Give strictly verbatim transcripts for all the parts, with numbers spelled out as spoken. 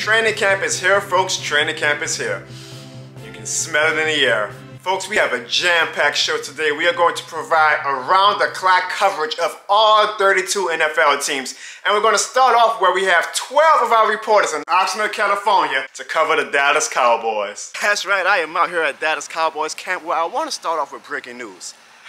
Training camp is here, folks. Training camp is here. You can smell it in the air. Folks, we have a jam-packed show today. We are going to provide around-the-clock coverage of all thirty-two N F L teams. And we're going to start off where we have twelve of our reporters in Oxnard, California to cover the Dallas Cowboys. That's right, I am out here at Dallas Cowboys camp where I want to start off with breaking news.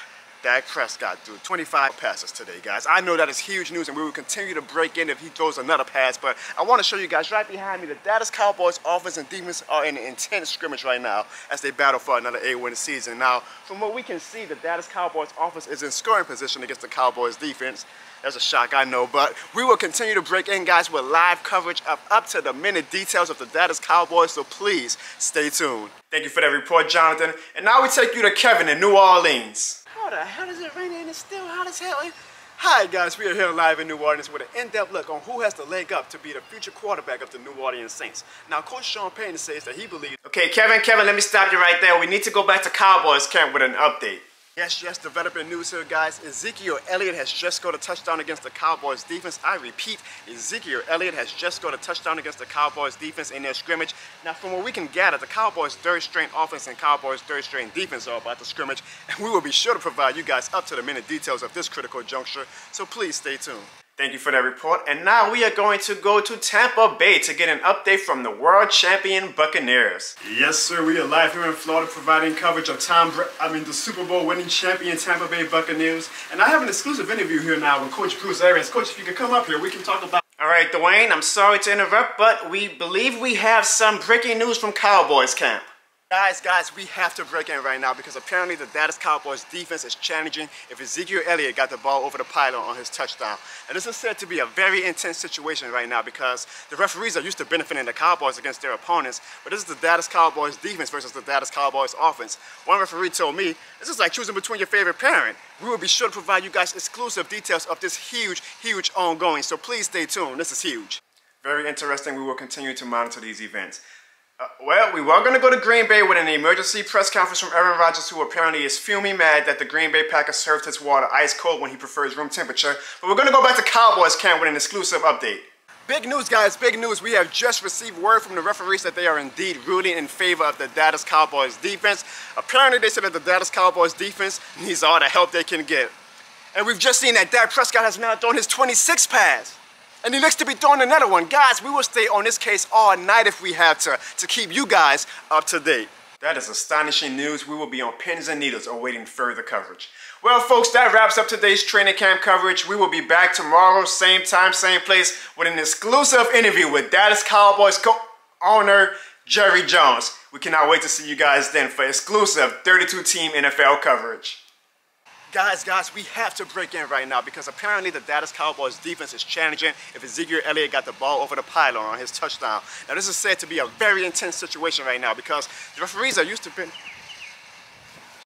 Dak Prescott threw twenty-five passes today, guys. I know that is huge news, and we will continue to break in if he throws another pass, but I want to show you guys right behind me, the Dallas Cowboys offense and defense are in an intense scrimmage right now as they battle for another eight-win season. Now, from what we can see, the Dallas Cowboys offense is in scoring position against the Cowboys defense. That's a shock, I know, but we will continue to break in, guys, with live coverage of up-to-the-minute details of the Dallas Cowboys, so please stay tuned. Thank you for that report, Jonathan. And now we take you to Kevin in New Orleans. How the hell is it raining and it's still hot as hell? Hi guys, we are here live in New Orleans with an in-depth look on who has the leg up to be the future quarterback of the New Orleans Saints. Now, Coach Sean Payton says that he believes... Okay, Kevin, Kevin, let me stop you right there. We need to go back to Cowboys camp with an update. Yes, yes, developing news here, guys. Ezekiel Elliott has just scored a touchdown against the Cowboys defense. I repeat, Ezekiel Elliott has just scored a touchdown against the Cowboys defense in their scrimmage. Now, from what we can gather, the Cowboys' third-string offense and Cowboys' third-string defense are about to scrimmage, and we will be sure to provide you guys up-to-the-minute details of this critical juncture, so please stay tuned. Thank you for that report. And now we are going to go to Tampa Bay to get an update from the world champion Buccaneers. Yes, sir. We are live here in Florida providing coverage of Tom, Bra I mean the Super Bowl winning champion Tampa Bay Buccaneers. And I have an exclusive interview here now with Coach Bruce Arians. Coach, if you could come up here, we can talk about... All right, Dwayne, I'm sorry to interrupt, but we believe we have some breaking news from Cowboys camp. Guys, guys, we have to break in right now because apparently the Dallas Cowboys defense is challenging if Ezekiel Elliott got the ball over the pylon on his touchdown. And this is said to be a very intense situation right now because the referees are used to benefiting the Cowboys against their opponents, but this is the Dallas Cowboys defense versus the Dallas Cowboys offense. One referee told me, this is like choosing between your favorite parent. We will be sure to provide you guys exclusive details of this huge, huge ongoing, so please stay tuned. This is huge. Very interesting. We will continue to monitor these events. Uh, well, we were going to go to Green Bay with an emergency press conference from Aaron Rodgers, who apparently is fuming mad that the Green Bay Packers served his water ice cold when he prefers room temperature. But we're going to go back to Cowboys camp with an exclusive update. Big news, guys, big news. We have just received word from the referees that they are indeed ruling in favor of the Dallas Cowboys defense. Apparently, they said that the Dallas Cowboys defense needs all the help they can get. And we've just seen that Dak Prescott has now thrown his twenty-sixth pass. And he looks to be throwing another one. Guys, we will stay on this case all night if we have to, to keep you guys up to date. That is astonishing news. We will be on pins and needles awaiting further coverage. Well, folks, that wraps up today's training camp coverage. We will be back tomorrow, same time, same place, with an exclusive interview with Dallas Cowboys co-owner Jerry Jones. We cannot wait to see you guys then for exclusive thirty-two team N F L coverage. Guys, guys, we have to break in right now because apparently the Dallas Cowboys defense is challenging if Ezekiel Elliott got the ball over the pylon on his touchdown. Now, this is said to be a very intense situation right now because the referees are used to...